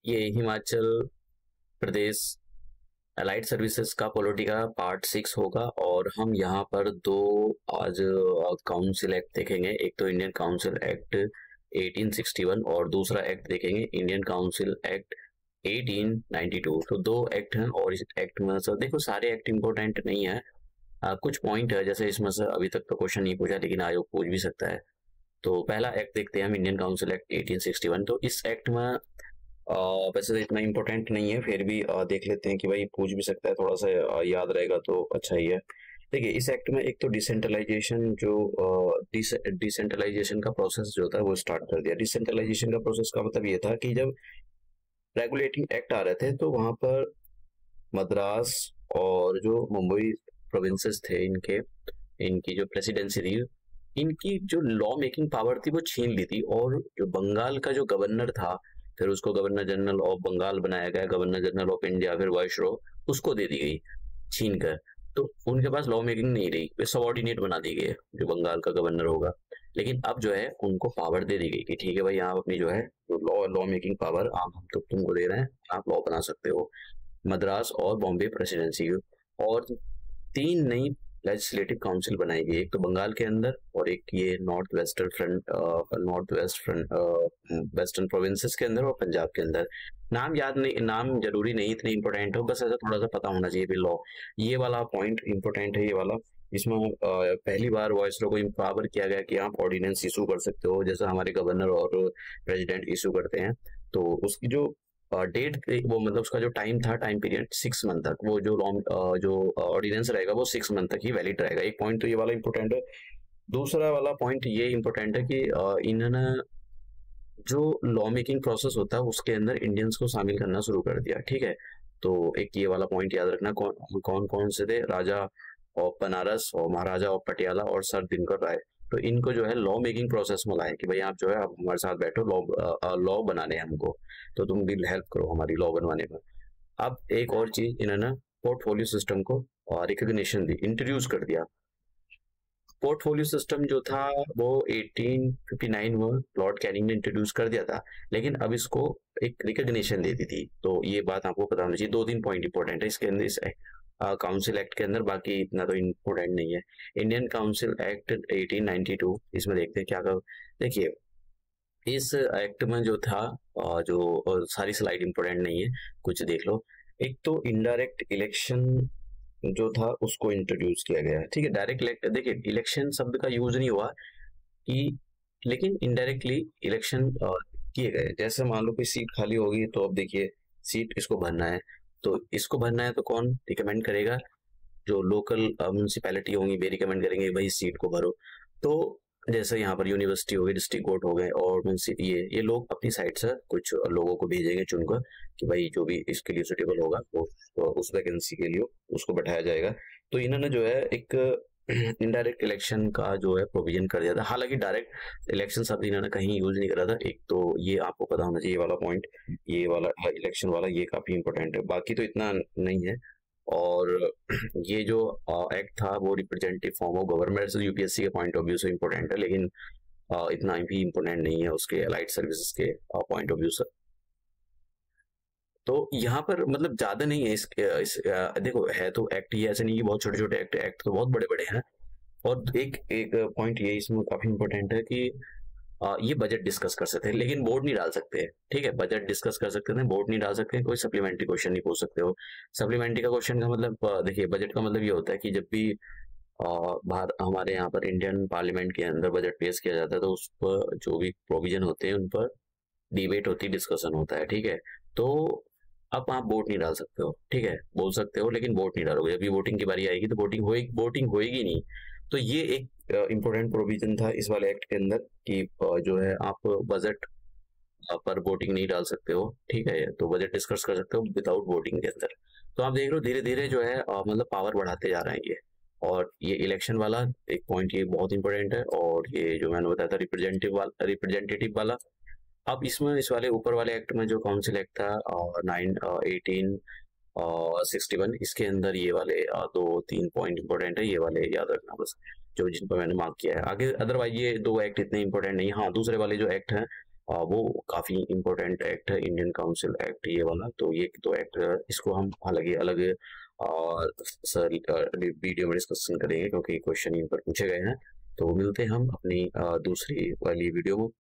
ये Himachal Pradesh allied services का polity का पार्ट 6 होगा और हम यहाँ पर दो आज काउंसिल एक्ट देखेंगे। एक तो इंडियन काउंसिल एक्ट 1861 और दूसरा एक्ट देखेंगे इंडियन काउंसिल एक्ट 1892। तो दो एक्ट हैं और इस एक्ट में सर देखो सारे एक्ट इम्पोर्टेंट नहीं है। कुछ पॉइंट है जैसे इसमें से अभी तक तो क्वेश्चन नहीं पूछा लेकिन आयोग पूछ भी सकता है। तो पहला एक्ट देखते हैं हम इंडियन काउंसिल एक्ट 1861। तो इस एक्ट में वैसे तो इतना इम्पोर्टेंट नहीं है फिर भी देख लेते हैं कि भाई पूछ भी सकता है, थोड़ा सा याद रहेगा तो अच्छा ही है। देखिए इस एक्ट में एक तो डिसेंट्रलाइजेशन डिसेंट्रलाइजेशन का प्रोसेस जो था वो स्टार्ट कर दिया। डिसेंट्रलाइजेशन का प्रोसेस का मतलब ये था कि जब रेगुलेटिंग एक्ट आ रहे थे तो वहां पर मद्रास और जो मुंबई प्रोविंसेस थे इनकी जो प्रेसिडेंसी थी इनकी जो लॉ मेकिंग पावर थी वो छीन ली थी। और जो बंगाल का जो गवर्नर था फिर उसको गवर्नर जनरल ऑफ बंगाल बनाया गया, गवर्नर जनरल ऑफ इंडिया फिर वाइसरॉय उसको दे दी गई छीन कर। तो उनके पास लॉ मेकिंग नहीं रही, वे सबॉर्डिनेट बना दी गई जो बंगाल का गवर्नर होगा। लेकिन अब जो है उनको पावर दे दी गई कि ठीक है भाई आप अपनी जो है लॉ मेकिंग पावर आप हम तो तुमको दे रहे हैं, आप लॉ बना सकते हो। मद्रास और बॉम्बे प्रेसिडेंसी और तीन नई लेजिस्लेटिव काउंसिल बनाई गई, एक तो बंगाल के अंदर और एक ये नॉर्थ वेस्टर्न प्रोविंसेस के अंदर और पंजाब के अंदर। नाम याद नहीं, नाम जरूरी नहीं इतने इंपॉर्टेंट हो, बस ऐसा थोड़ा सा पता होना चाहिए भी लॉ। ये वाला पॉइंट इंपॉर्टेंट है ये वाला। इसमें पहली बार वॉइसरॉय को इम्पावर किया गया कि आप ऑर्डिनेंस इशू कर सकते हो जैसे हमारे गवर्नर और प्रेसिडेंट इशू करते हैं। तो उसकी जो डेट वो मतलब उसका जो टाइम था, टाइम पीरियड 6 मंथ तक, वो जो ऑर्डिनेंस रहेगा वो 6 मंथ तक ही वैलिड रहेगा। एक पॉइंट तो ये वाला इंपॉर्टेंट है। दूसरा वाला पॉइंट ये इंपॉर्टेंट है कि इन्होंने जो लॉ मेकिंग प्रोसेस होता है उसके अंदर इंडियंस को शामिल करना शुरू कर दिया। ठीक है, तो एक ये वाला पॉइंट याद रखना। कौन कौन से थे, राजा ऑफ बनारस और महाराजा ऑफ पटियाला और सर दिनकर राय। तो इनको जो है लॉ मेकिंग प्रोसेस में लाए कि भाई आप जो है आप हमारे साथ बैठो, लॉ बनाने हैं हमको, तो तुम भी हेल्प करो हमारी लॉ बनवाने में। अब एक और चीज इन्होंने पोर्टफोलियो सिस्टम को रिकॉग्निशन दी, इंट्रोड्यूस कर दिया। पोर्टफोलियो सिस्टम जो था वो 1859 में लॉर्ड कैनिंग ने इंट्रोड्यूस कर दिया था, लेकिन अब इसको एक रिकॉग्निशन दे दी थी। तो ये बात आपको पता होनी चाहिए। दो तीन पॉइंट इंपॉर्टेंट है इसके अंदर, इस काउंसिल एक्ट के अंदर, बाकी इतना तो इम्पोर्टेंट नहीं है। इंडियन काउंसिल एक्ट 1892, इसमें देखते हैं क्या कर। देखिए इस एक्ट में जो था सारी स्लाइड इंपॉर्टेंट नहीं है, कुछ देख लो। एक तो इनडायरेक्ट इलेक्शन जो था उसको इंट्रोड्यूस किया गया है। ठीक है, डायरेक्ट इलेक्ट, देखिए इलेक्शन शब्द का यूज नहीं हुआ कि, लेकिन इनडायरेक्टली इलेक्शन किए गए। जैसे मान लो कोई सीट खाली होगी तो अब देखिए सीट इसको भरना है, तो इसको भरना है तो कौन रिकमेंड करेगा, जो लोकल म्यूनिसिपैलिटी होंगी वे रिकमेंड करेंगे भाई सीट को भरो। तो जैसे यहाँ पर यूनिवर्सिटी हो गई, डिस्ट्रिक्ट कोर्ट हो गए और ये लोग अपनी साइड से कुछ लोगों को भेजेंगे चुनकर कि भाई जो भी इसके लिए सुटेबल होगा वो उस वैकेंसी के लिए उसको बैठाया जाएगा। तो इन्होंने जो है एक इनडायरेक्ट इलेक्शन का जो है प्रोविजन कर दिया था। हालांकि डायरेक्ट इलेक्शन शब्द इन्होंने कहीं यूज नहीं करा था। एक तो ये आपको पता होना चाहिए, ये वाला पॉइंट, ये वाला इलेक्शन वाला ये काफी इंपॉर्टेंट है, बाकी तो इतना नहीं है। और ये जो एक्ट था वो representative form of government UPSC के पॉइंट ऑफ व्यू से इम्पोर्टेंट है, लेकिन इतना भी इम्पोर्टेंट नहीं है उसके अलाइड सर्विसेज के पॉइंट ऑफ व्यू से। तो यहाँ पर मतलब ज्यादा नहीं है देखो है तो एक्ट, ये ऐसे नहीं कि बहुत छोटे छोटे एक्ट तो बहुत बड़े बड़े हैं। और एक एक पॉइंट ये इसमें काफी इंपॉर्टेंट है कि ये बजट डिस्कस कर सकते हैं लेकिन वोट नहीं डाल सकते। ठीक है, बजट डिस्कस कर सकते हैं, वोट नहीं डाल सकते, कोई सप्लीमेंट्री क्वेश्चन नहीं पूछ सकते हो। सप्लीमेंट्री का क्वेश्चन का मतलब देखिए बजट का मतलब ये होता है कि जब भी हमारे यहाँ पर इंडियन पार्लियामेंट के अंदर बजट पेश किया जाता है तो उस पर जो भी प्रोविजन होते हैं उन पर डिबेट होती है, डिस्कशन होता है। ठीक है, तो अब आप वोट नहीं डाल सकते हो। ठीक है, बोल सकते हो लेकिन वोट नहीं डालोगे। जब वोटिंग की बारी आएगी तो वोटिंग होएगी नहीं। तो ये एक इम्पोर्टेंट प्रोविजन था इस वाले एक्ट के अंदर कि जो है आप बजट पर वोटिंग नहीं डाल सकते हो। ठीक है, तो बजट डिस्कस कर सकते हो विदाउट वोटिंग के अंदर। तो आप देख रहे हो धीरे धीरे जो है मतलब पावर बढ़ाते जा रहे हैं ये। और ये इलेक्शन वाला एक पॉइंट ये बहुत इंपॉर्टेंट है। और ये जो मैंने बताया था रिप्रेजेंटेटिव वाला, अब इसमें इस वाले ऊपर वाले एक्ट में जो काउंसिल एक्ट था 1861, इसके अंदर ये वाले दो तीन पॉइंट इंपॉर्टेंट है, ये वाले याद रखना बस, जो जिन पर मैंने मार्क किया है। आगे अदरवाइज ये दो एक्ट इतने इंपॉर्टेंट नहीं। हाँ, दूसरे वाले जो एक्ट हैं वो काफ़ी इम्पोर्टेंट एक्ट है, इंडियन काउंसिल एक्ट ये वाला। तो ये दो एक्ट इसको हम हालांकि अलग सर वीडियो में डिस्कशन करेंगे, क्योंकि क्वेश्चन इन पर पूछे गए हैं। तो मिलते हैं हम अपनी दूसरी वाली वीडियो में।